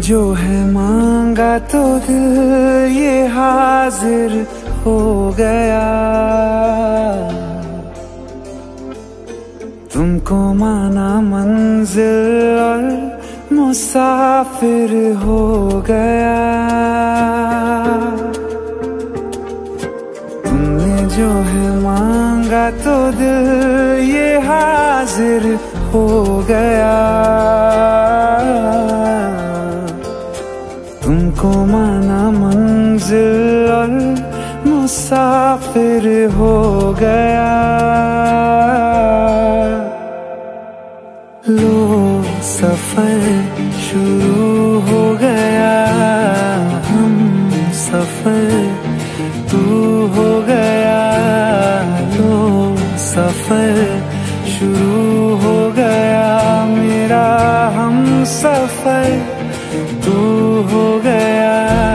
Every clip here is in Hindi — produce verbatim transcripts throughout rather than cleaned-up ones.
जो है मांगा तो दिल ये हाजिर हो गया। तुमको माना मंजिल और मुसाफिर हो गया। तुमने जो है मांगा तो दिल ये हाजिर हो गया। तुमको माना मंजिल और मुसाफिर हो गया। लो सफर शुरू हो गया। हम सफर तू हो गया। लो सफर शुरू हो गया। मेरा हम सफर तू हो गया।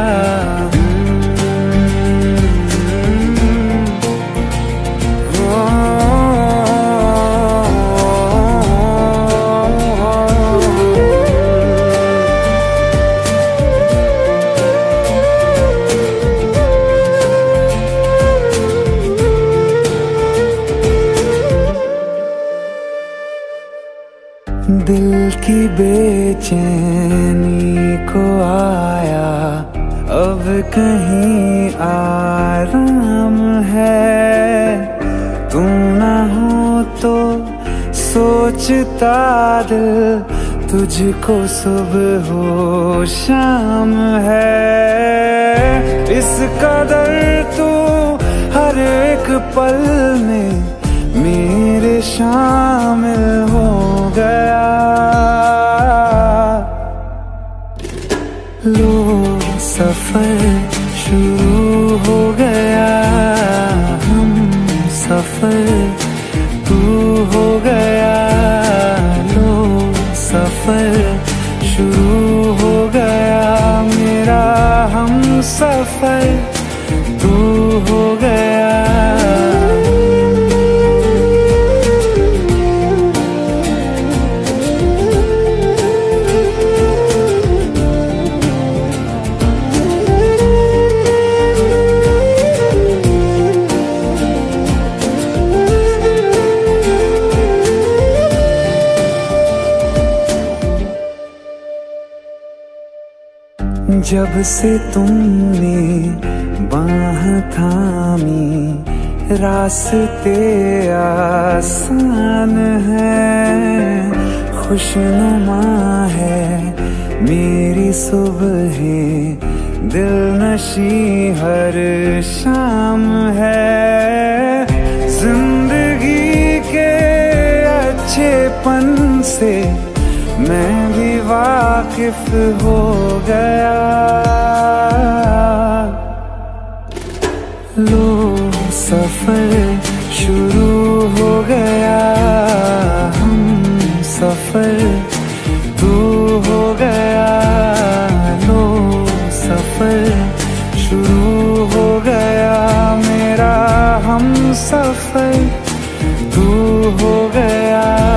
दिल की बेचैनी को आया अब कहीं आराम है। तू ना हो तो सोचता दिल तुझको सुबह हो शाम है। इस कदर तू हर एक पल में मेरे शामिल हो गया। लो सफर शुरू हो गया। हम सफर तू हो गया। लो सफर शुरू हो गया। मेरा हम सफर तू हो गया। जब से तुमने बाह थामी रास्ते आसान है। खुशनुमा है मेरी सुबह दिल नशी हर शाम है। जिंदगी के अच्छेपन से मैं भी वाकिफ हो गया। लो सफर शुरू हो गया। हम सफर तू हो गया। लो सफर शुरू हो गया। मेरा हम सफर तू हो गया।